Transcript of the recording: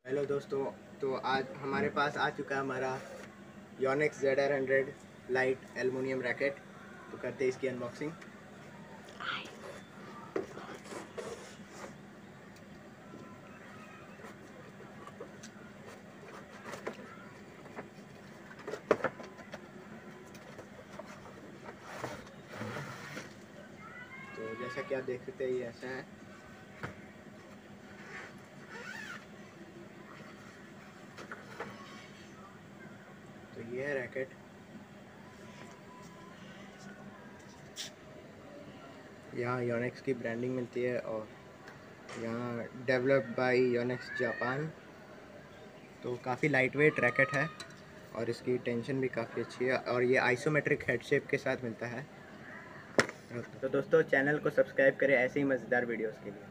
Hello दोस्तों, तो आज हमारे पास आ चुका है हमारा Yonex ZR100 light aluminium racket. तो करते हैं इसकी अनबॉक्सिंग। तो जैसा कि आप देख सकते हैं, ये ऐसा है। तो ये है रैकेट। यहाँ योनेक्स की ब्रांडिंग मिलती है और यहाँ डेवलप्ड बाय योनेक्स जापान। तो काफ़ी लाइट वेट रैकेट है और इसकी टेंशन भी काफ़ी अच्छी है और ये आइसोमेट्रिक हेड शेप के साथ मिलता है। तो दोस्तों, चैनल को सब्सक्राइब करें ऐसे ही मज़ेदार वीडियोस के लिए।